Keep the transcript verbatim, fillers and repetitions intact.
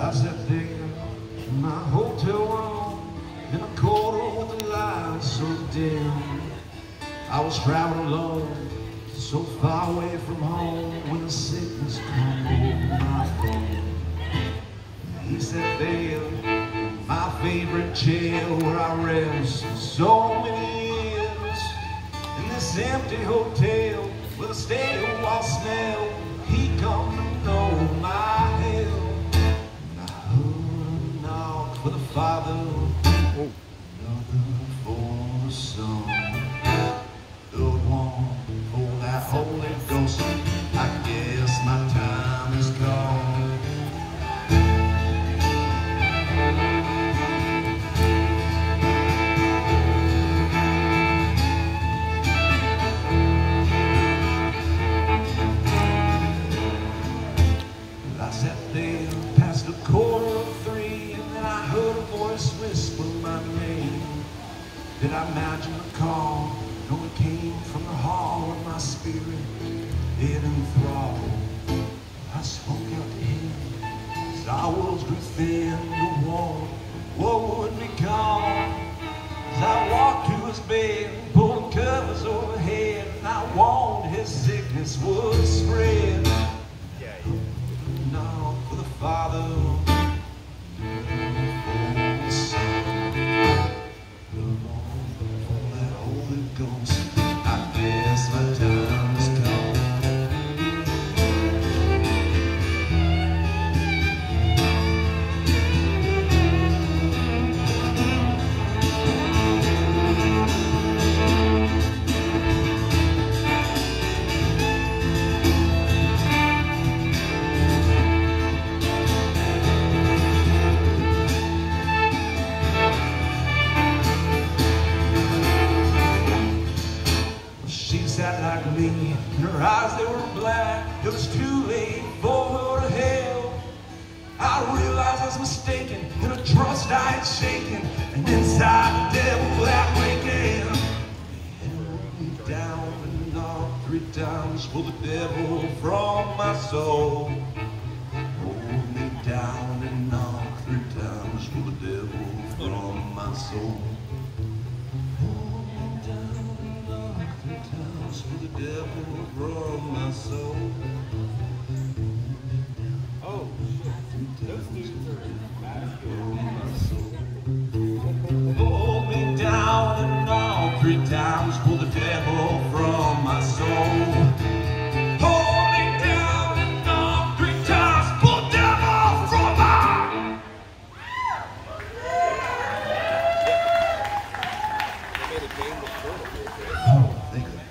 I sat there in my hotel room in a corner with the lights so dim. I was traveling alone, so far away from home, when the sickness come over my phone. He sat there in my favorite chair where I rest so many years. In this empty hotel with a stale wall smell, he come to know my hell. And I heard a knock for the Father, oh. Another for the Son, third one for that Holy Ghost. I guess my time is gone. I sat there past a quarter of three, and then I heard a voice whisper my name. Did I imagine the call? No, it came from the hall of my spirit, dead enthralled. I spoke out to him as our worlds grew thin to warm. What would become? As I walked to his bed, pulling covers overhead, and I warned his sickness would spread. Now for the Father, for the Son, the Lord, for that Holy Ghost. I guess my time is gone. She sat like me, and her eyes, they were black. It was too late for her to help. I realized I was mistaken in a trust I had shaken, and inside the devil that wakened. He held me down and knocked three times for the devil from my soul. Hold me down and knocked three times for the devil from my soul. For the devil from my soul. Oh, shit. Those dudes are From my soul. Hold me down and knock three times for the devil from my soul. Hold me down and knock three times for the devil from my They made a game before. Oh, thank you.